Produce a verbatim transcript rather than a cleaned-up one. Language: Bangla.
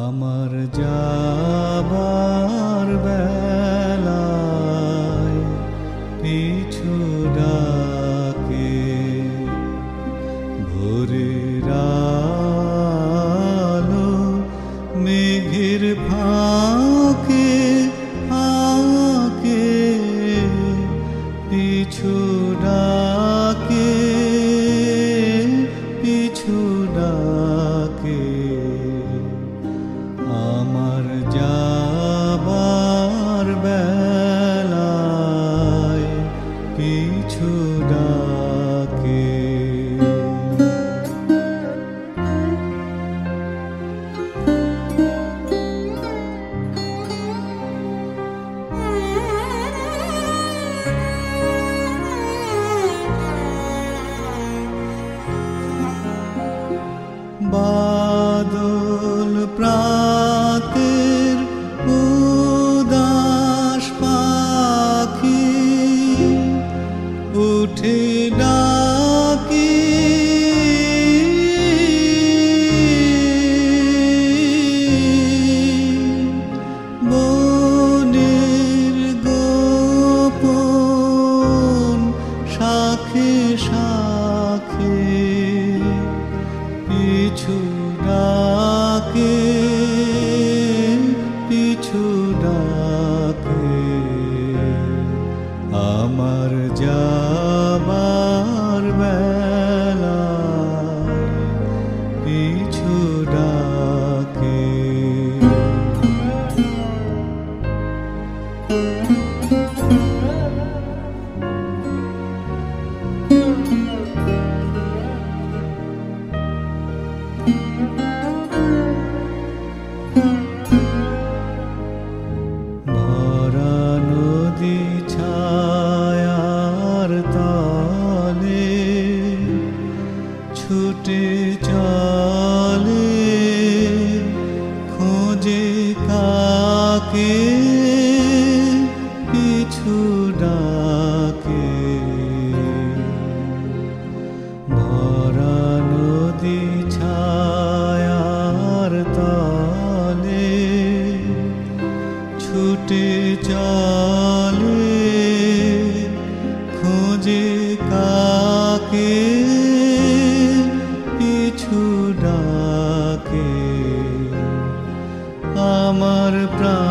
আমার যাবার বেলায় পিছু ডাকে ভোরের আলো মেঘের ফাঁকে ফাঁকে পিছু ডাকে পিছু ডাকে আমার যাবার বেলায় পিছু ডাকে বাদল প্রাতের উদাস পাখি উঠে ডাকি বনের গোপন শাখে শাখে পিছু ডাকে পিছু ডাকে আমার যাবার বেলায় পিছু ডাকে ভরা নদী ছায়ার তলে ছুটে চলে খোঁজে কাকে পিছু ডাকে ভরা নদী ছায়ার তলে ছুটে চলে খোঁজে কাকে পিছু ডাকে আমার প্রাণ